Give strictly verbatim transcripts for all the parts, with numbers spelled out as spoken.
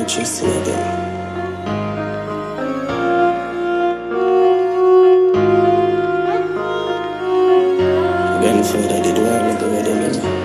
put tricks in it then. Grandfather did well, me go with them, you know.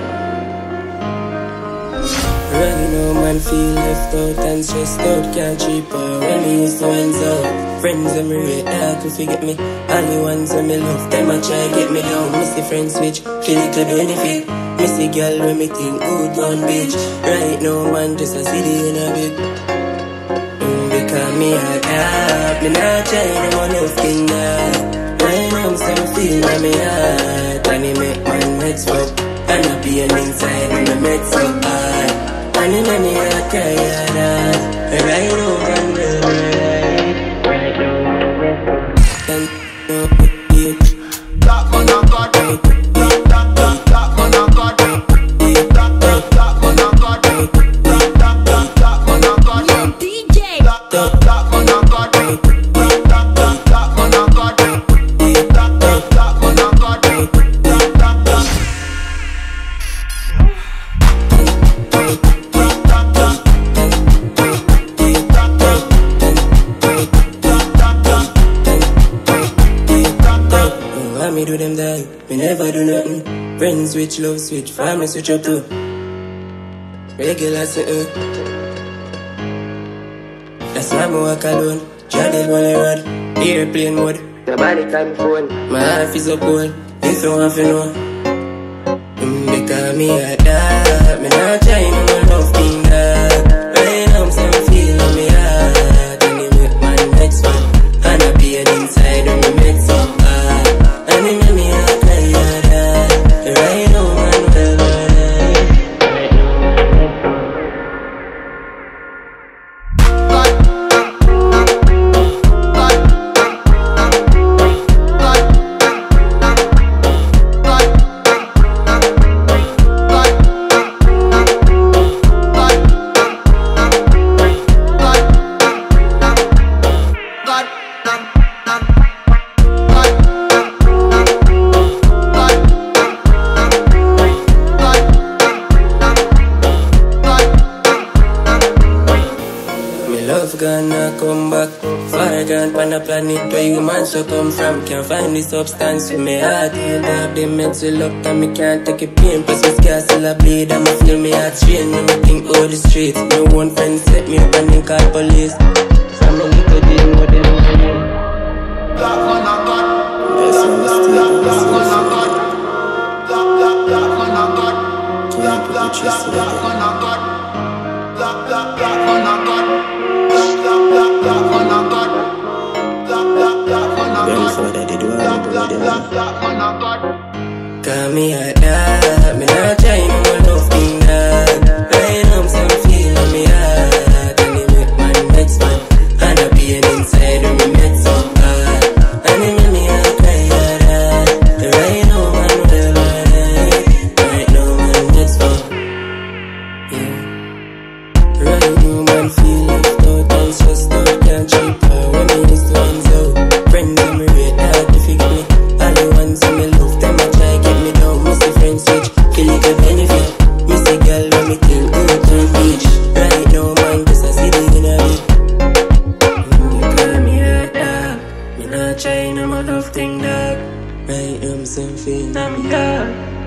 Right now, man feel left out and stressed out. Can't cheap her when me used to hands out. Friends when me rate hard to forget me. Only ones when me love them a try get me down. Missy friends switch, feel little benefit. Missy girl when me think good on bitch. Right now, man just a city in a bit. Mm, because me hard up, me not try them on nothing now. Right now, I'm still feeling me heart. And it make man head swap. And I be an inside when I met so hard. And in any I cry hard hard. Right now, man, well, right. Right now, and no, yeah. That man I got. That, that, that, that man I got. That, that, that man I got. That, that, that, that man I got. D J. That, that, that man I got. That, that, that, that man I got. That, that, that man I got. That, that, that. Why me do them die? Me never do nothing. Friends switch, love switch, family switch up too. Regular sitting. That's why me walk alone. Traded on the road, airplane mode. Nobody can phone. My life is up on. If you want to know, mm, because me a dog. Me not trying to know nothing dog. Right now I'm still feeling me heart. And it make my next one. And I be an inside when me make some hard. And it make me a cry hard. Right now man well right. Right love gonna come back. Far gone pan a planet where you man so come from. Can't find the substance for me heart. Healed up the mental up and me can't take a pain. Plus my scars still a bleed and me feel me heart strain. When me think all the streets, no one friend set me up and they call police. From me little day what they don't know. Black man I got. That's when the state of the soul. Black, black, black man I got. Can't put the trust in it. Black, black, black man I got. Grandfather did well, me go with them. Call me a dog, me not trying to know nothing dog. Right now I'm still feeling me heart. And it make my next man. And I be an inside when we met so hard. And it make me a cry hard. Right now man well right. Right now man next one. Yeah. Right now man feel left out and stressed out. Can't cheap her when me used to hands out. Friends when me rate hard to forget me. All the ones when me love them a try get me down. Missy friends switch, feel little benefit. Missy girl when me think good on beach. Right now man just a city in a bit. Mm, you call me a dog. Me not trying, I'm a love thing dog. Right now I'm some feeling I'm a dog.